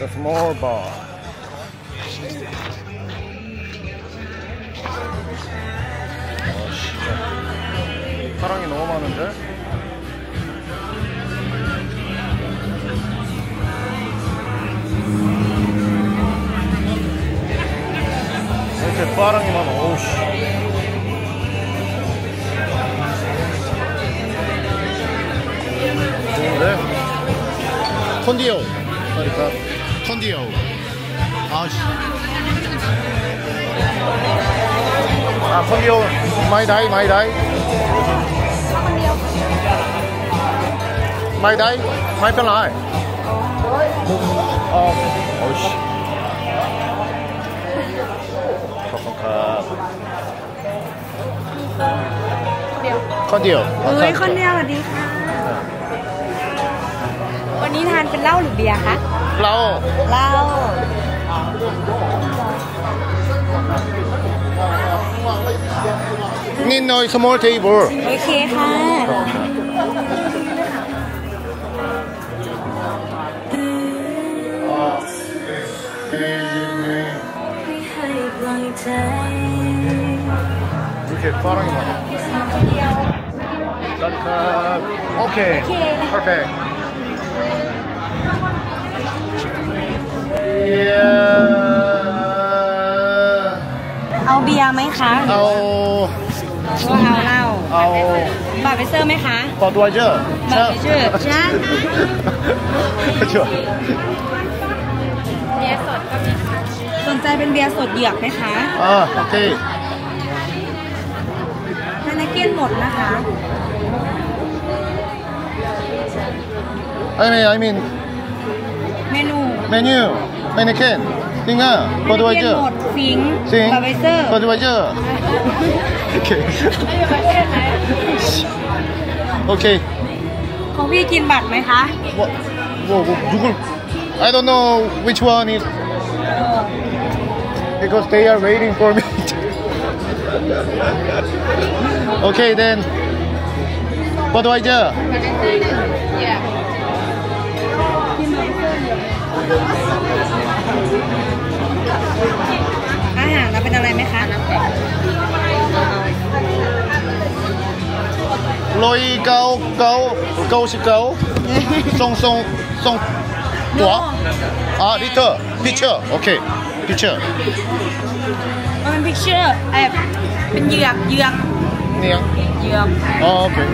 a small bar. 사랑이 너무 많은데? 이렇게 사랑이 많아. 오우씨. 좋은데? 컨디오. 그러니까 컨디오. 아씨. 아, 컨디오 많이 다이 많이 다이 많이 다이 많이 편라이. 어이씨. 컨디오. เฮ้ยคนเดียวสวัสดีค่ะ วันนี้ทานเป็นเหล้าหรือเบียร์คะเราเหล้านิดหน่อย small table. โอเคค่ะ 이렇게 사랑이 많아. 짠. 오케이. Perfect. Yeah. เอาเบียร์ไหมคะเอาหรือว่าเอาเหล้าเอาบาร์เบเซอร์ไหมคะบอดไวเจอร์บาร์เบเซอร์จ้าชัวร์เบียร์สดก็มีค่ะสนใจเป็นเบียร์สดเหยือกไหมคะโอเคฮานาเก้นหมดนะคะ I mean เมนู 메뉴 메뉴캔 띵아 บอดไวเจอร์หมดฟิงสิงบาร์เบเซอร์บอดไวเจอร์โอเคโอเคของพี่กินบัตรไหมคะ 누굴 I don't know which one is because they are waiting for me. Okay then. Budweiser. อาหารเราเป็นอะไรไหมคะ 199 송 뭐? 아 리터 피처 오케이 피처 มันเป็นพิกเชอร์เป็นเหยือกเหยือก 그냥 เหยือก 오케이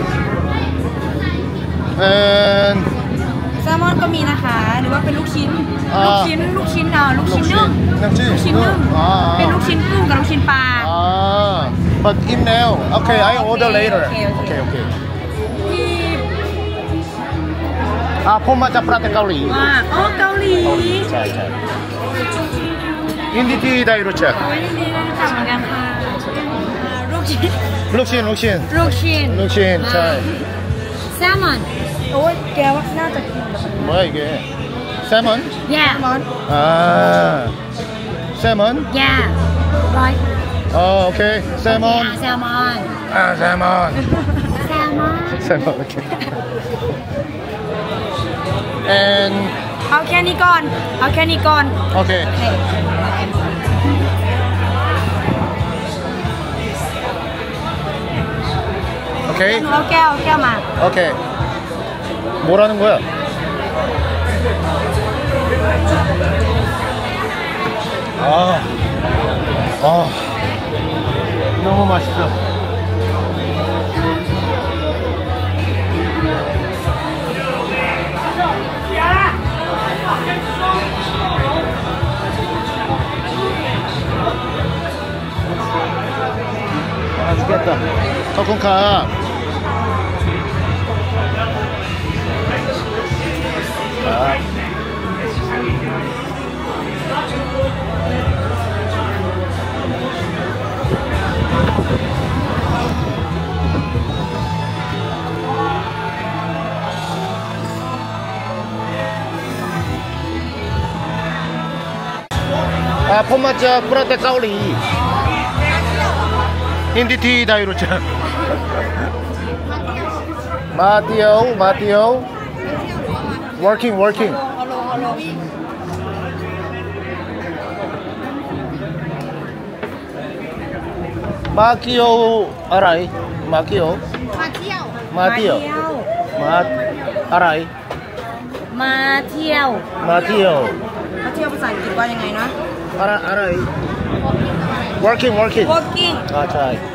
and แซลมอนก็มีนะคะ หรือว่าเป็นลูกชิ้น ลูกชิ้นนึ่งลูกชิ้นนึ่งลูกชิ้นลูกชิ้นนึ่ง เป็นลูกชิ้นกุ้งกับลูกชิ้นปลา but in now okay I order later okay. okay ที่ 폼마자 프라테 가오리 อ๋อเกาหลีใช่인디티 다이로체 โอ้ยนี่ได้ทำเหมือนกันค่ะลูกชิ้น 룩신 ลูกชิ้น 잘 แซลมอนโอ้ยแกว่าน่าจะกิน 뭐야 이게 세먼? แย่ร้อน 아 세먼? แย่ร้อย 오케이 세먼 แซลมอน 세먼 แซลมอน 세먼 오케이 and เอาแค่นี้ก่อน เอาแค่นี้ก่อน 오케이 오케이 หนูเอาแก้วมา 오케이 뭐라는 거야? 너무 맛있어. 맛있겠다. 커튼카. 폼마자 프라테 까오리 인디티 다이로차 마티오 working 마키오 알아이? 마키오? มาเที่ยว 마티오. 마 알아이? มาเที่ยว 마티오. มาเที่ยวภาษาอังกฤษว่ายังไงนะ 알아이? working. walking 아, 자.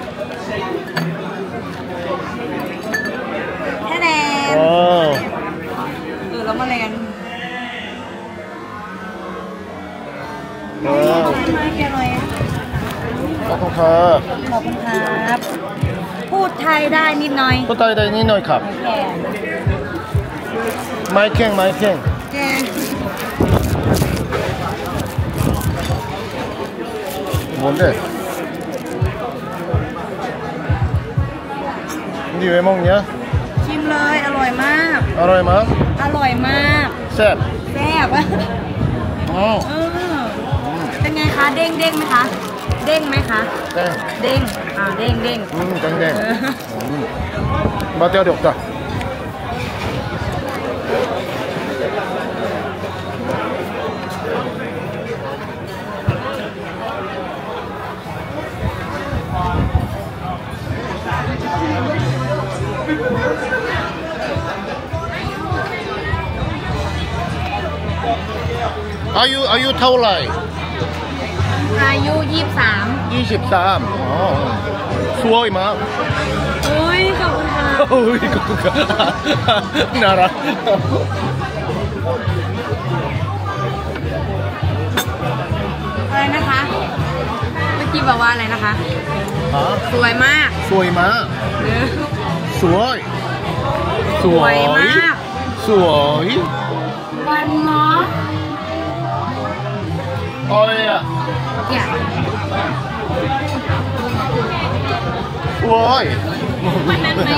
แค่แนน 어. แล้วมาเรียน 어. มาเกี่ยวหน่อยขอบคุณขอบคุณครับ พูดไทยได้นิดหน่อยพูดไทยได้นิดหน่อยครับแกไม้แข็งแก 뭔데? 니 왜 먹냐? ชิมเลยอร่อยมาก 알아이마? อร่อยมาก 셉. แซ่บ 어. เป็นไงคะเด้งไหมคะ เด้งไหมคะ 땡. เด้งเด้ง 땡땡. 어. 맛대가리 없다. 아유 타올라이 อายุ23 23. 수어이 마. โอ้ยขอบคุณค่ะ 어이 그거가 나라. อะไรนะคะ เมื่อกี้บอกว่าอะไรนะคะ 아 สวยมาก 수어이 마. เออ 수어이. สวยมาก 수어이. วันเนาะ 어이야. เนี่ย 수어이. วันนั้นไหม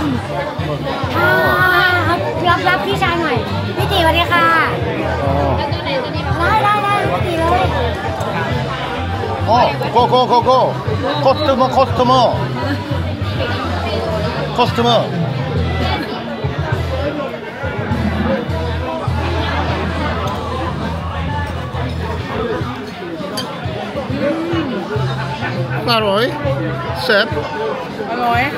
คุณรับพี่ชายหน่อย พี่ตีสวัสดีค่ะ 어. ได้พี่ตีเลย 고고고고. 커스터머. 나로이 셉. อร่อย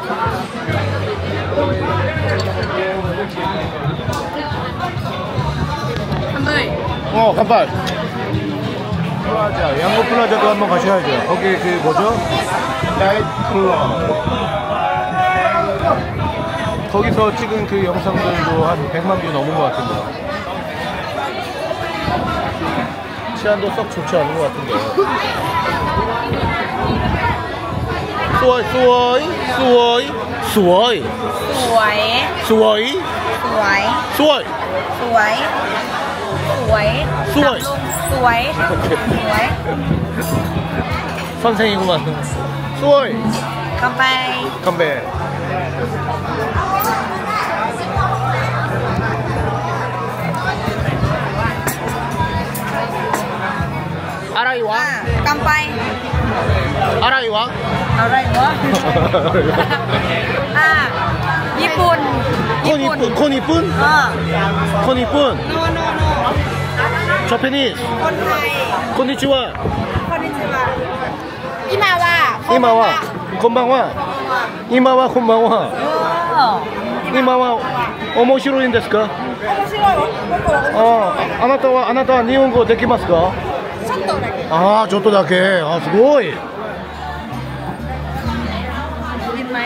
ทำเลย 간발. 플라자, 양고 플라자도 한번 가셔야죠. 거기 그 뭐죠? 나이트 클럽. 거기서 찍은 그 영상들도 한 100만 뷰 넘은 것 같은데. 치안도 썩 좋지 않은 것 같은데. 수어이. สวย สวย สวย สวย สวย 선생이구만. 수어이. กาแฟ 건배. 아라이와? กำไป 아라이와? อะไรวะ ญี่ปุ่น 콘 이쁜? โน 콘 이쁜? 저페니스? คนไทย konnichiwa? คนนิจิวะอิมาวะ 이마와 곤방와 이마와 곤방와 이마와 오모시로인 데스까? 面白いよあなたは日本語できますか？ ちょっとだけ 아, ちょっとだけ. 아, すごい. กินไหม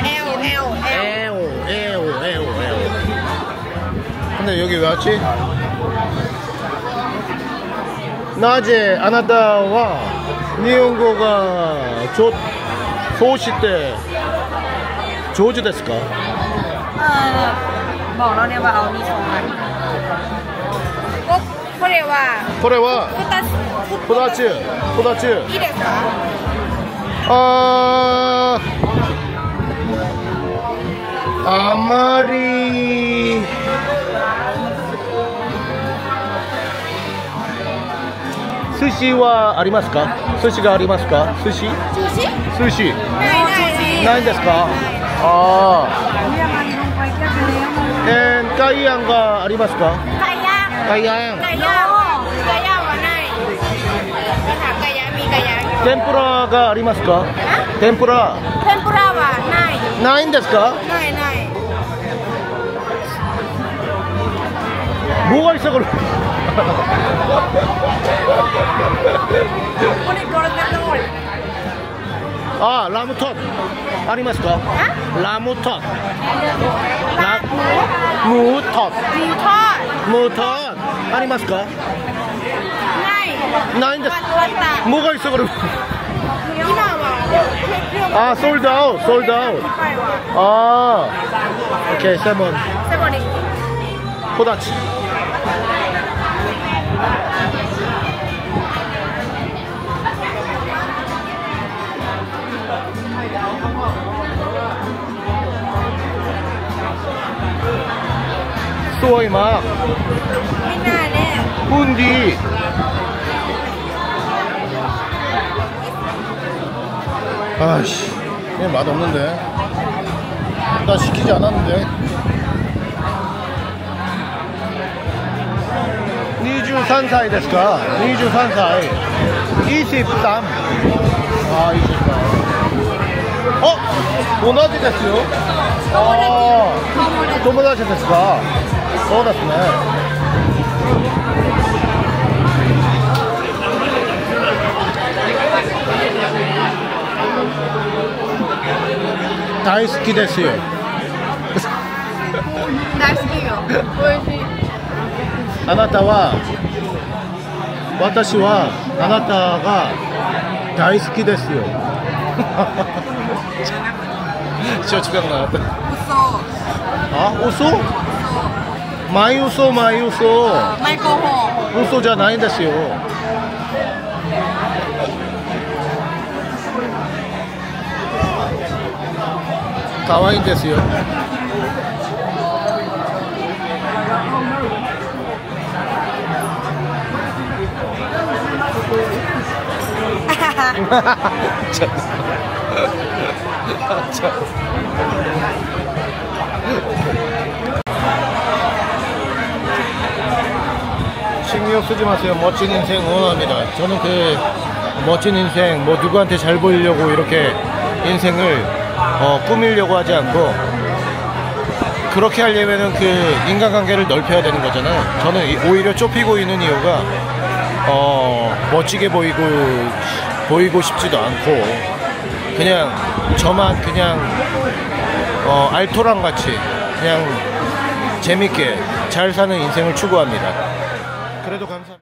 에오. 근데 여기 왜 왔지? 낮에 아나타와 일본어가 소시て 조지 ですか? บอกเราเนี่ยว่าเอานี่สองอันก็เขาเรียกว่า 그래와 พุตัส 포다츠 いいですか 아마리 스시와 아리마스까? 스시가 아리마스까? 스시? ซูชิ 스시 ได้ 나인데스까? 아, เรียกมันลงไปแค่ไปแล้ว 까이양가 아리마스까? ไก่ย่าง 까이양 ไก่ย่างว่าไหนก็ถามไก่ย่างมีไก่ย่างอยู่ 템푸라가 아리마스까? ฮะ 덴푸라. 天ぷらはない。 나인 데스까? ないない。 뭐가 있어 그럼? これこれでどう？ 아 라무톳 아리마스까? 라무톳. 라 무톳. หมูทอด 무톳 아리마스까? ない。 나인 데스. 終わった。 뭐가 있어 그럼? 今は 아 솔드아웃 솔드아웃. 今回は 아 오케이 세몬 セボリ。 포다치. 소이 막 みんなね。 훈디. 아씨, 얘 맛없는데. 나 시키지 않았는데. 23살 ですか? 23살. 23. 아, 23. 어? 同じですよ. 아, 友達ですか? そうですね. 다이스키 됐어요. 大好きよ。美味しい。 あなたは私はあなたが大好きですよ. 쇼츠병 나왔다. 嘘。 아, 웃어? 많이 웃어, 많이 웃어. マイコホン。 웃어じゃないんですよ. 가와이ですよ. 신경 쓰지 마세요. 멋진 인생 응원합니다. 저는 그 멋진 인생, 뭐 누구한테 잘 보이려고 이렇게 인생을 꾸미려고 하지 않고, 그렇게 하려면은 그 인간관계를 넓혀야 되는 거잖아요. 저는 오히려 좁히고 있는 이유가 멋지게 보이고 싶지도 않고, 그냥 저만 그냥 알토랑 같이 그냥 재밌게 잘 사는 인생을 추구합니다. 그래도 감사합니다.